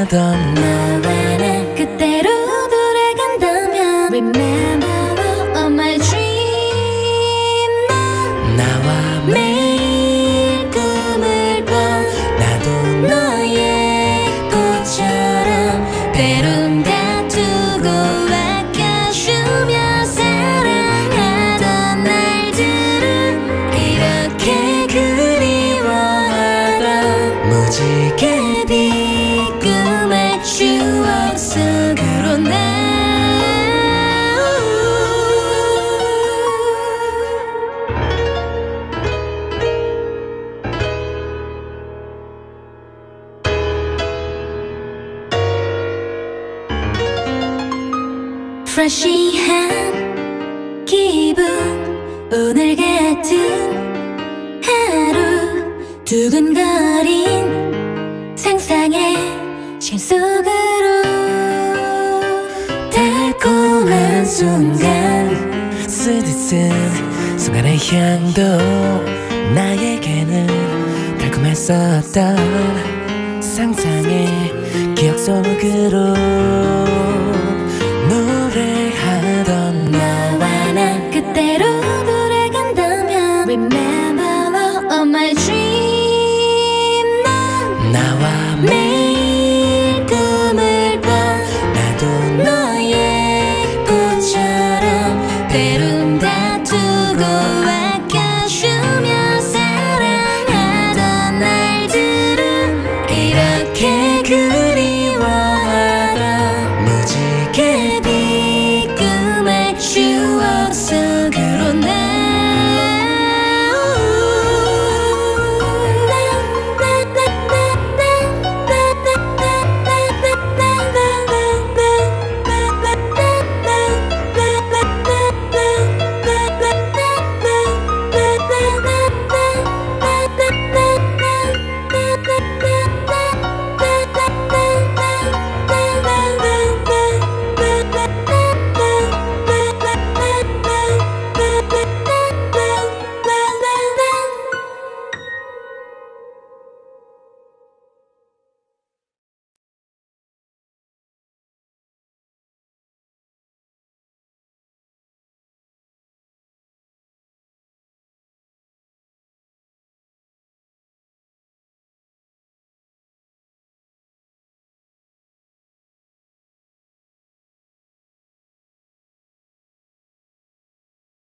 하던 너와 나 그때로 돌아간다면 Remember all my dream 나와 매일 꿈을 꿔 나도 너의 꽃처럼 때론 다투고 아껴주며 사랑하던 날들은 이렇게 그리워하던 무지개 빛 꿈의 추억 속으로 나 프레쉬한 기분 오늘 같은 하루 두근거린 상상의 시간 속으로 달콤한 순간 스디쓴 순간의 향도 나에게는 달콤했었던 상상의 기억 속으로